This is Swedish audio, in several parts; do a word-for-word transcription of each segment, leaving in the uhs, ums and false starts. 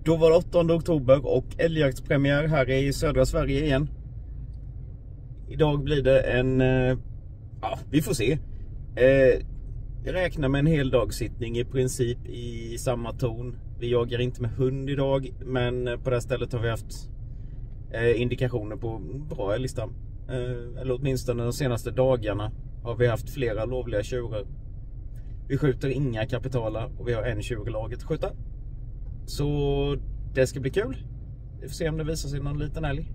Då var det åttonde oktober och älgjaktspremiär här i södra Sverige igen. Idag blir det en... Ja, vi får se. Jag räknar med en hel dagsittning i princip i samma ton. Vi jagar inte med hund idag, men på det här stället har vi haft indikationer på bra älgstam. Eller åtminstone de senaste dagarna har vi haft flera lovliga tjurar. Vi skjuter inga kapitala och vi har en tjugolaget att skjuta. Så det ska bli kul. Vi får se om det visar sig någon liten älg.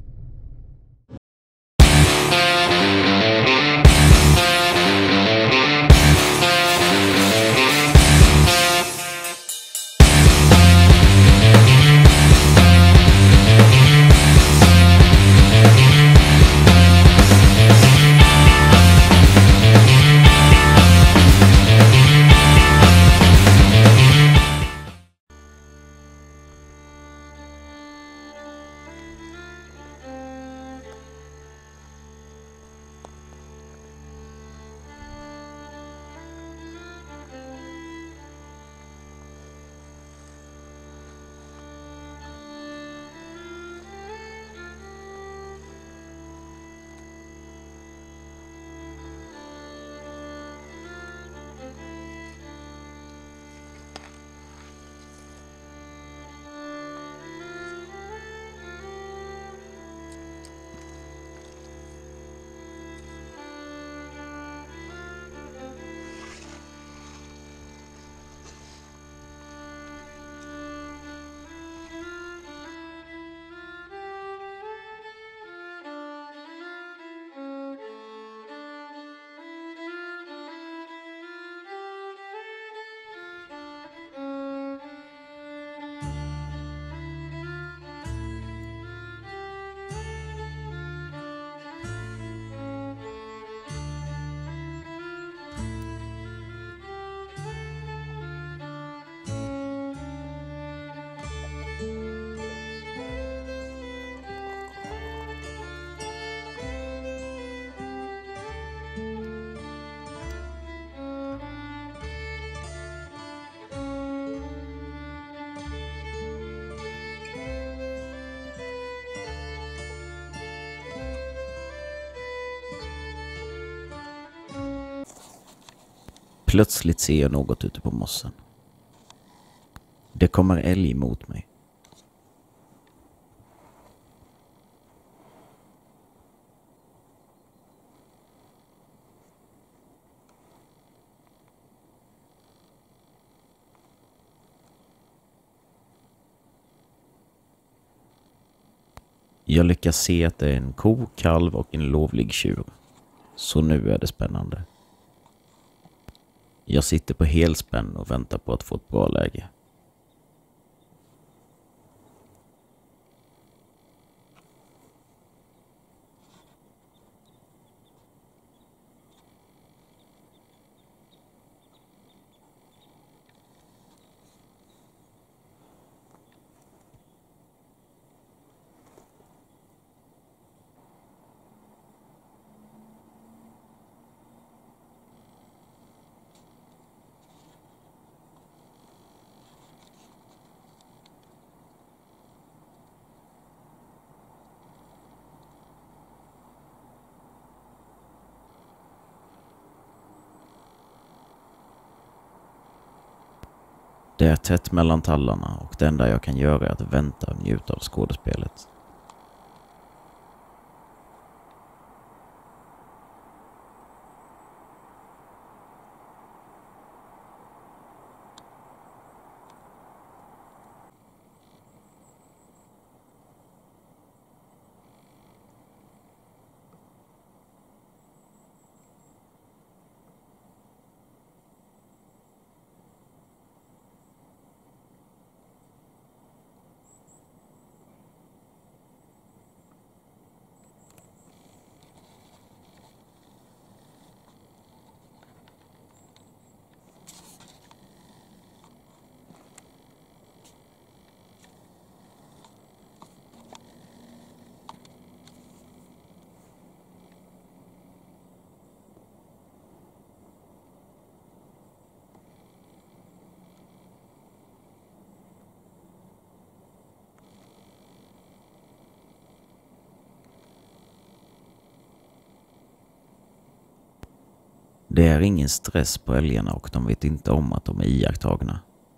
Plötsligt ser jag något ute på mossen. Det kommer älg mot mig. Jag lyckas se att det är en ko, kalv och en lovlig tjur. Så nu är det spännande. Jag sitter på helspänn och väntar på att få ett bra läge. Det är tätt mellan tallarna och det enda jag kan göra är att vänta och njuta av skådespelet. Det är ingen stress på älgarna och de vet inte om att de är iakttagna.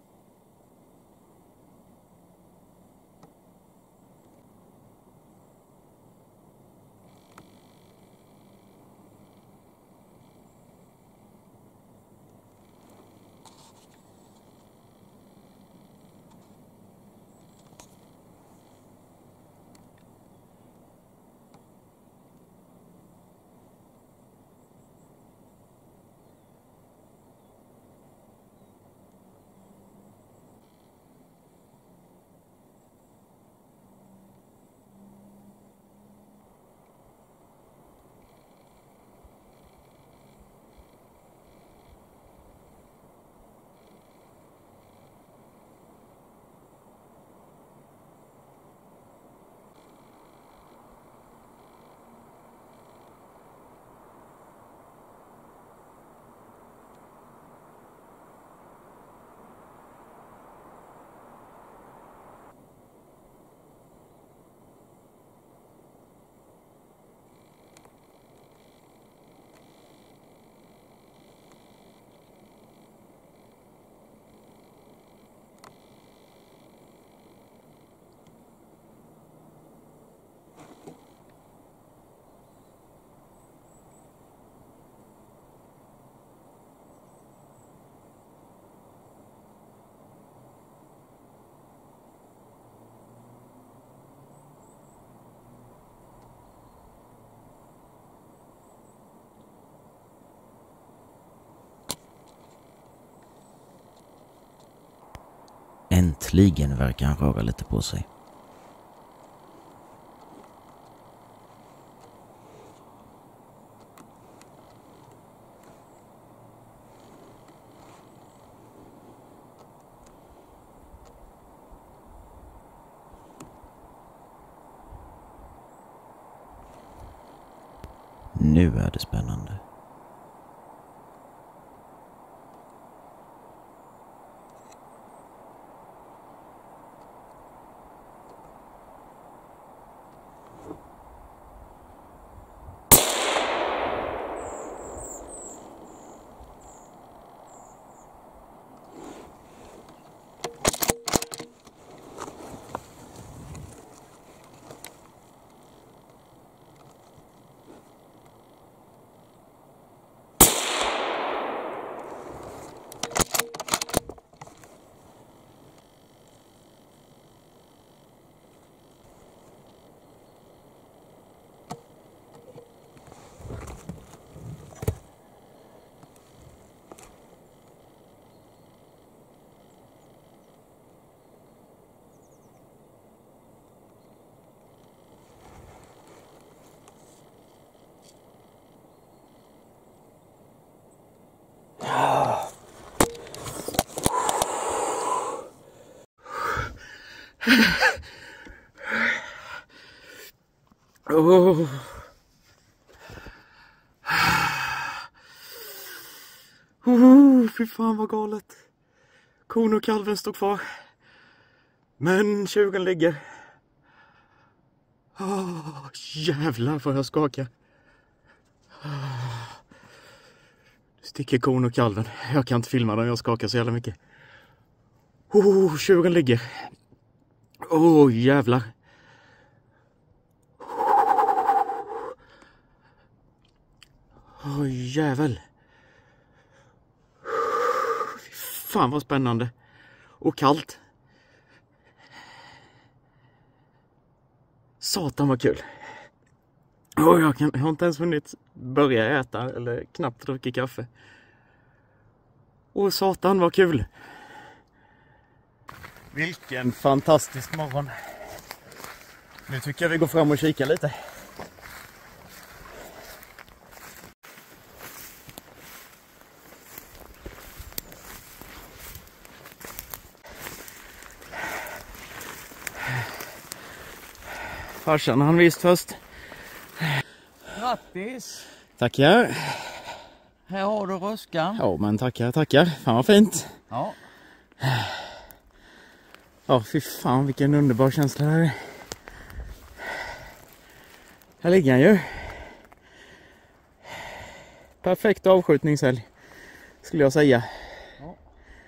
Äntligen verkar han röra lite på sig. Nu är det spännande. Oh. Oh, fy fan vad galet. Kon och kalven står kvar. Men tjuren ligger. Oh, jävlar vad jag skakar. Oh. Sticker kon och kalven. Jag kan inte filma dem, jag skakar så jävla mycket. Oh, tjuren ligger. Åh, oh, jävlar. Åh, oh, jävel. Fan vad spännande. Och kallt. Satan vad kul. Oh, jag, kan, jag har inte ens hunnit börja äta eller knappt dricka kaffe. Åh, satan vad kul. Vilken fantastisk morgon. Nu tycker jag vi går fram och kikar lite. Farsan han visst först. Grattis! Tackar. Här har du röskan. Ja men tackar, tackar. Fan vad fint. Ja. Ja fy fan vilken underbar känsla det här är. Här ligger han ju. perfekt avskjutningsälg skulle jag säga. Ja.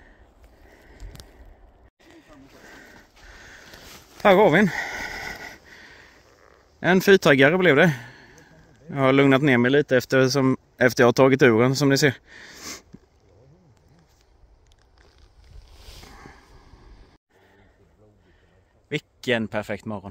Här har vi en. En fyrtaggare blev det. Jag har lugnat ner mig lite efter, som, efter jag har tagit ur den, som ni ser. Vilken perfekt morgon.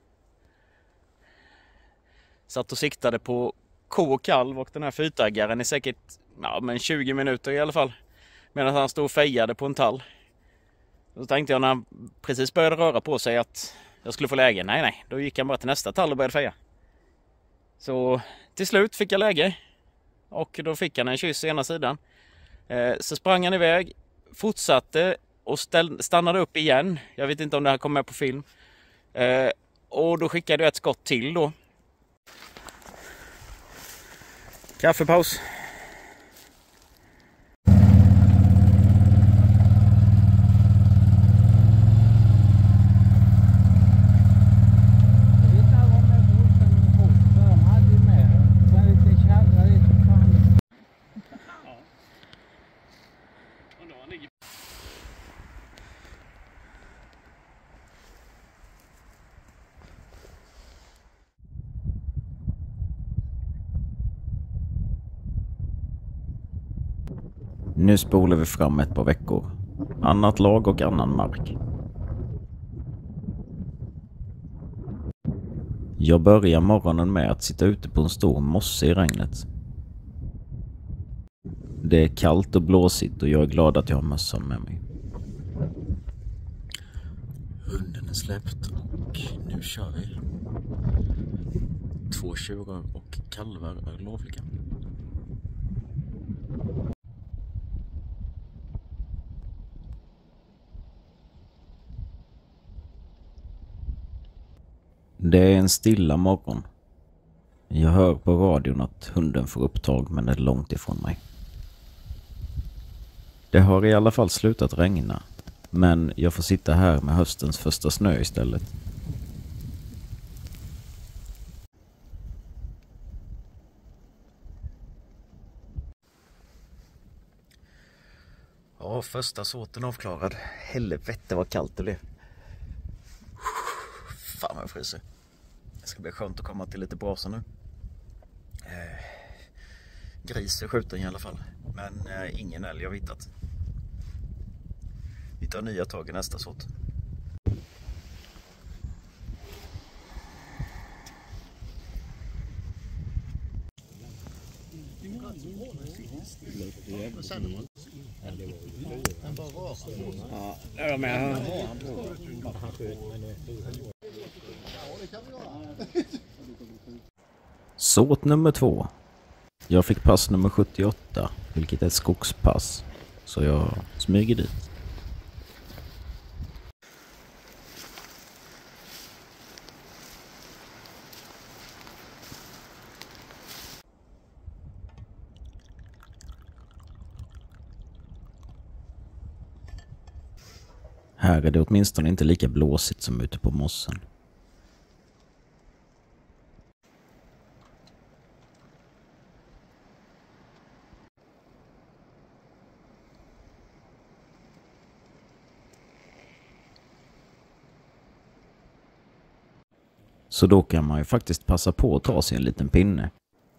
Satt och siktade på ko och kalv och den här fyrtaggaren i säkert ja, men tjugo minuter i alla fall. Medan han stod och fejade på en tall. Så tänkte jag när han precis började röra på sig att jag skulle få läge. Nej, nej. Då gick han bara till nästa tall och började feja. Så till slut fick jag läge. Och då fick han en kyss i ena sidan. Eh, så sprang han iväg. Fortsatte och ställ, stannade upp igen. Jag vet inte om det här kom med på film. Eh, och då skickade jag ett skott till då. Kaffepaus. Nu spolar vi fram ett par veckor. Annat lag och annan mark. Jag börjar morgonen med att sitta ute på en stor mosse i regnet. Det är kallt och blåsigt och jag är glad att jag har mössan med mig. Hunden är släppt och nu kör vi. Två tjurar och kalvar är lovliga. Det är en stilla morgon. Jag hör på radion att hunden får upptag men är långt ifrån mig. Det har i alla fall slutat regna, men jag får sitta här med höstens första snö istället. Ja, första såten avklarad. Helvete vad kallt det blev. Fan vad jag fryser. Det ska bli skönt att komma till lite brasa nu. Eh, gris är skjuten i alla fall. Men eh, ingen älg har hittat. Vi tar nya tag i nästa såt. Ja, men Såt nummer två. Jag fick pass nummer sjuttioåtta, vilket är ett skogspass. Så jag smyger dit. Här är det åtminstone inte lika blåsigt som ute på mossen. Så då kan man ju faktiskt passa på att ta sig en liten pinne.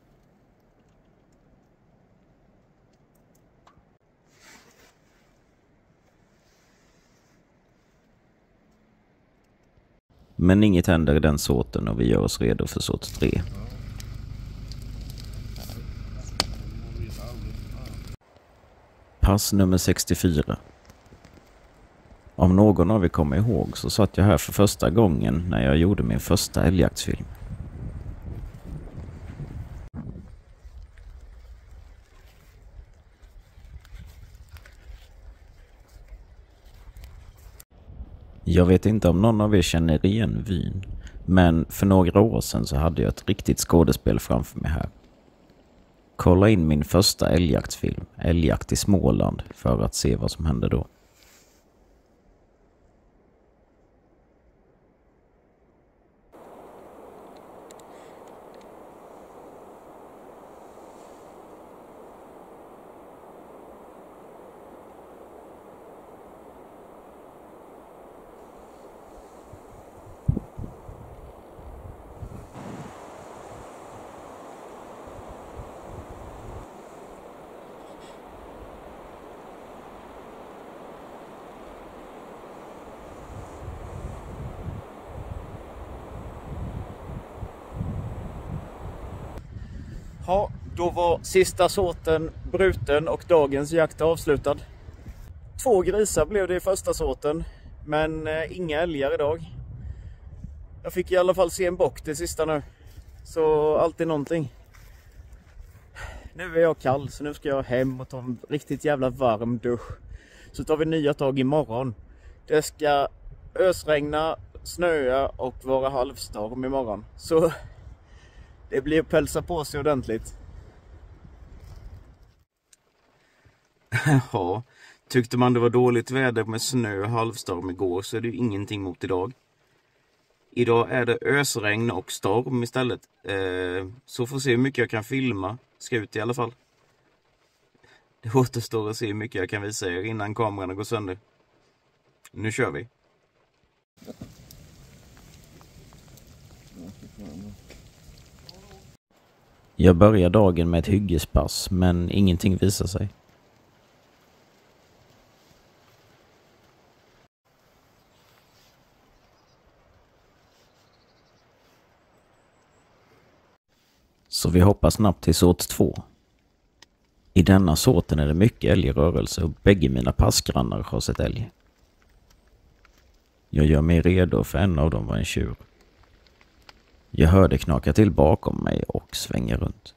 Men inget händer i den såten och vi gör oss redo för såt tre. Pass nummer sextiofyra. Om någon av er kommer ihåg så satt jag här för första gången när jag gjorde min första älgjaktsfilm. Jag vet inte om någon av er känner igen vyn, men för några år sedan så hade jag ett riktigt skådespel framför mig här. Kolla in min första älgjaktsfilm, Älgjakt i Småland, för att se vad som hände då. Ja, då var sista sorten bruten och dagens jakt avslutad. Två grisar blev det i första sorten, men eh, inga älgar idag. Jag fick i alla fall se en bock till sista nu. Så alltid någonting. Nu är jag kall, så nu ska jag hem och ta en riktigt jävla varm dusch. Så tar vi nya tag imorgon. Det ska ösregna, snöa och vara halvstorm imorgon. Så det blir att pälsa på sig ordentligt. Ja, tyckte man det var dåligt väder med snö och halvstorm igår så är det ju ingenting mot idag. Idag är det ösregn och storm istället. Eh, så får se hur mycket jag kan filma. Ska ut i alla fall. Det återstår att se hur mycket jag kan visa er innan kameran går sönder. Nu kör vi. Jag börjar dagen med ett hyggespass, men ingenting visar sig. Så vi hoppar snabbt till sort två. I denna sorten är det mycket älgrörelse och bägge mina passgrannar har sett älg. Jag gör mig redo för en av dem var en tjur. Jag hörde knaka till bakom mig och svänger runt.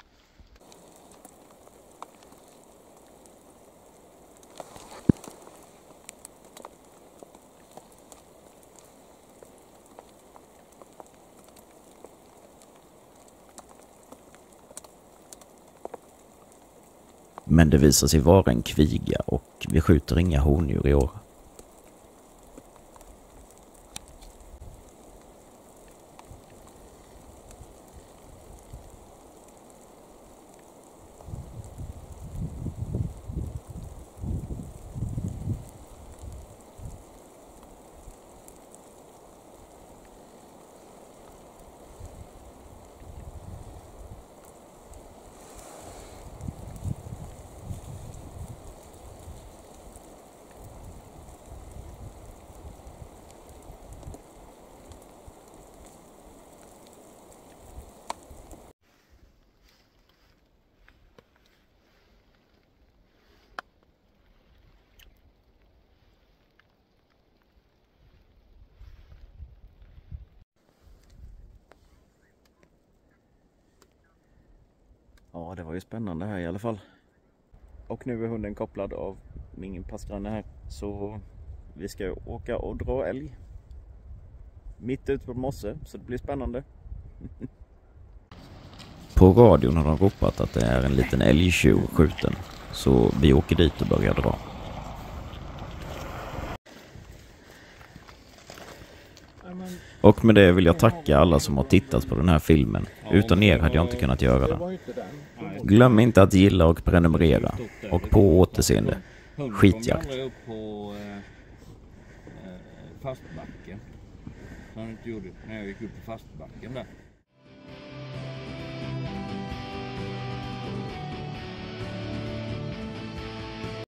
Men det visar sig vara en kviga och vi skjuter inga hondjur i år. Ja, det var ju spännande här i alla fall. Och nu är hunden kopplad av min passgranne här. Så vi ska åka och dra älg. Mitt ute på mosse, så det blir spännande. På radion har de ropat att det är en liten älgtjur skjuten. Så vi åker dit och börjar dra. Och med det vill jag tacka alla som har tittat på den här filmen. Utan er hade jag inte kunnat göra det. Glöm inte att gilla och prenumerera. Och på återseende. Skitjakt. Upp på eh, fastbacken. Som han inte gjorde när jag gick upp på fastbacken där.